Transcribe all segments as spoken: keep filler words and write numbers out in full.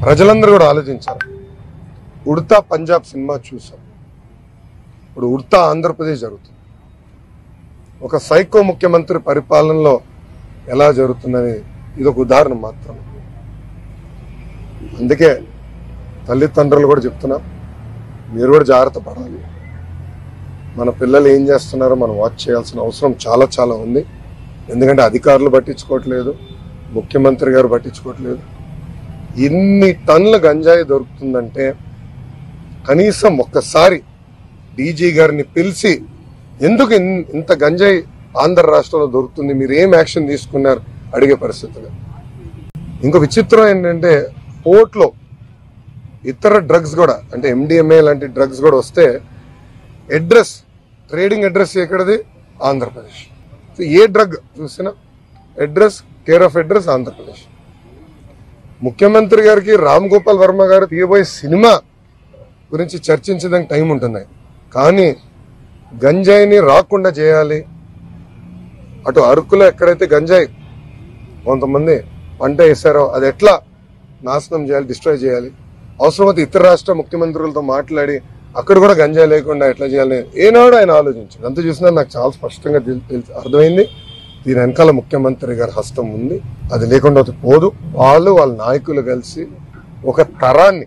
ప్రజలందరూ కూడా ఆలోచించారు. ఉడతా పంజాబ్ సినిమా చూసాం, ఇప్పుడు ఉడతా ఆంధ్రప్రదేశ్ జరుగుతుంది. ఒక సైకో ముఖ్యమంత్రి పరిపాలనలో ఎలా జరుగుతుందని ఇది ఒక ఉదాహరణ మాత్రం. అందుకే తల్లిదండ్రులు కూడా చెప్తున్నా, మీరు కూడా జాగ్రత్త పడాలి. మన పిల్లలు ఏం చేస్తున్నారో మనం వాచ్ చేయాల్సిన అవసరం చాలా చాలా ఉంది. ఎందుకంటే అధికారులు పట్టించుకోవట్లేదు, ముఖ్యమంత్రి గారు పట్టించుకోవట్లేదు. ఇన్ని టన్నుల గంజాయి దొరుకుతుందంటే కనీసం ఒక్కసారి డీజీ గారిని పిలిచి ఎందుకు ఇంత గంజాయి ఆంధ్ర రాష్ట్రంలో దొరుకుతుంది, మీరు ఏం యాక్షన్ తీసుకున్నారు అడిగే పరిస్థితులు. ఇంకో విచిత్రం ఏంటంటే పోర్ట్లో ఇతర డ్రగ్స్ కూడా, అంటే ఎండిఎంఏ లాంటి డ్రగ్స్ కూడా వస్తే అడ్రస్, ట్రేడింగ్ అడ్రస్ ఎక్కడది? ఆంధ్రప్రదేశ్. ఏ డ్రగ్ చూసినా address, care of address Andhra Pradesh. ముఖ్యమంత్రి గారికి రామ్ గోపాల్ వర్మ గారు తీయబోయే సినిమా గురించి చర్చించడానికి టైం ఉంటుంది, కానీ గంజాయిని రాకుండా చేయాలి. అటు అరకులో ఎక్కడైతే గంజాయి కొంతమంది పంట వేశారో అది ఎట్లా నాశనం చేయాలి, డిస్ట్రాయ్ చేయాలి. అవసరమైతే ఇతర రాష్ట్ర ముఖ్యమంత్రులతో మాట్లాడి అక్కడ కూడా గంజాయి లేకుండా ఎట్లా చేయాలి ఏనాడు ఆయన ఆలోచించాడు. అంత చూసినా నాకు చాలా స్పష్టంగా తెలుసు అర్థమైంది, దీని వెనకాల ముఖ్యమంత్రి గారి హస్తం ఉంది. అది లేకుండా పోదు. వాళ్ళు వాళ్ళ నాయకులు కలిసి ఒక తరాన్ని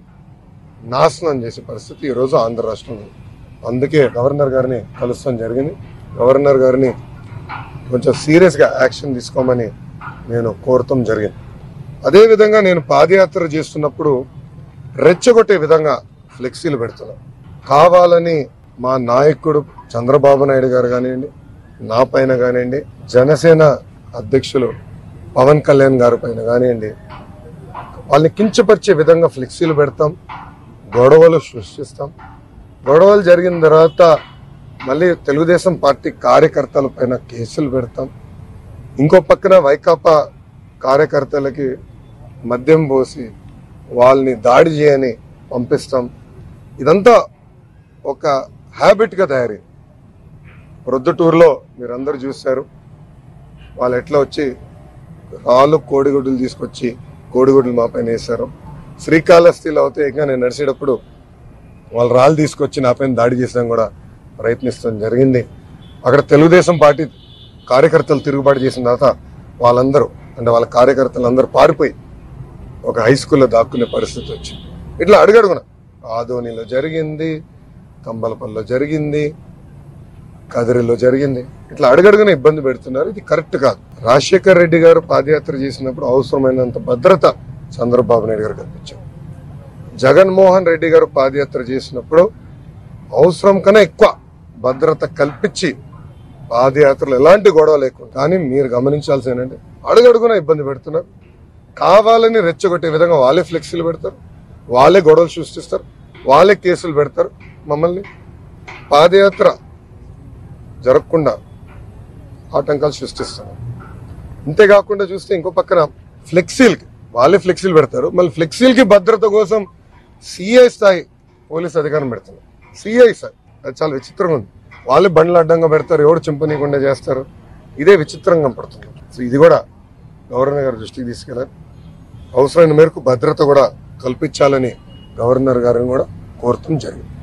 నాశనం చేసే పరిస్థితి ఈరోజు ఆంధ్ర రాష్ట్రంలో. అందుకే గవర్నర్ గారిని కలుస్తాం జరిగింది. గవర్నర్ గారిని కొంచెం సీరియస్గా యాక్షన్ తీసుకోమని నేను కోరటం జరిగింది. అదేవిధంగా నేను పాదయాత్ర చేస్తున్నప్పుడు రెచ్చగొట్టే విధంగా ఫ్లెక్సీలు పెడుతున్నాను. కావాలని మా నాయకుడు చంద్రబాబు నాయుడు గారు కానివ్వండి, నా పైన కానివ్వండి, జనసేన అధ్యక్షులు పవన్ కళ్యాణ్ గారి పైన కానివ్వండి, వాళ్ళని కించపరిచే విధంగా ఫ్లెక్సీలు పెడతాం, గొడవలు సృష్టిస్తాం. గొడవలు జరిగిన తర్వాత మళ్ళీ తెలుగుదేశం పార్టీ కార్యకర్తల పైన కేసులు పెడతాం. ఇంకో పక్కన వైకాపా కార్యకర్తలకి మద్యం పోసి వాళ్ళని దాడి చేయని పంపిస్తాం. ఇదంతా ఒక హ్యాబిట్గా తయారీ. ప్రొద్దుటూరులో మీరందరూ చూశారు, వాళ్ళు ఎట్లా వచ్చి రాళ్ళు కోడిగుడ్డులు తీసుకొచ్చి కోడిగుడ్లు మా పైన వేశారు. శ్రీకాళహస్తిలో అయితే ఇంకా నేను నడిచేటప్పుడు వాళ్ళు రాళ్ళు తీసుకొచ్చి నా పైన దాడి చేసడం కూడా ప్రయత్నిస్తాం జరిగింది. అక్కడ తెలుగుదేశం పార్టీ కార్యకర్తలు తిరుగుబాటు చేసిన తర్వాత వాళ్ళందరూ, అంటే వాళ్ళ కార్యకర్తలు అందరూ పారిపోయి ఒక హై స్కూల్లో దాక్కునే పరిస్థితి వచ్చింది. ఇట్లా అడుగడుగున ఆదోనిలో జరిగింది, కంబలపల్లిలో జరిగింది, కదిరిలో జరిగింది. ఇట్లా అడుగడుగున ఇబ్బంది పెడుతున్నారు. ఇది కరెక్ట్ కాదు. రాజశేఖర్ రెడ్డి గారు పాదయాత్ర చేసినప్పుడు అవసరమైనంత భద్రత చంద్రబాబు నాయుడు గారు కల్పించారు. జగన్మోహన్ రెడ్డి గారు పాదయాత్ర చేసినప్పుడు అవసరం కన్నా ఎక్కువ భద్రత కల్పించి పాదయాత్రలు ఎలాంటి గొడవ లేకుండా. కానీ మీరు గమనించాల్సి ఏంటంటే అడుగడుగున ఇబ్బంది పెడుతున్నారు. కావాలని రెచ్చగొట్టే విధంగా వాళ్ళే ఫ్లెక్సీలు పెడతారు, వాళ్ళే గొడవలు సృష్టిస్తారు, వాళ్ళే కేసులు పెడతారు. మమ్మల్ని పాదయాత్ర జరగకుండా ఆటంకాలు సృష్టిస్తున్నారు. అంతేకాకుండా చూస్తే ఇంకో పక్కన ఫ్లెక్సీలకి వాళ్ళే ఫ్లెక్సీలు పెడతారు, మళ్ళీ ఫ్లెక్సీలకి భద్రత కోసం సిఐ స్థాయి పోలీస్ అధికారం పెడతారు. సిఐ స్థాయి, అది చాలా విచిత్రంగా ఉంది. వాళ్ళే బండ్లు అడ్డంగా పెడతారు, ఎవరు చింపనీయకుండా చేస్తారు. ఇదే విచిత్రంగా పడుతుంది. సో ఇది కూడా గవర్నర్ గారి దృష్టికి తీసుకెళ్ళారు. అవసరమైన మేరకు భద్రత కూడా కల్పించాలని గవర్నర్ గారిని కూడా కోరటం జరిగింది.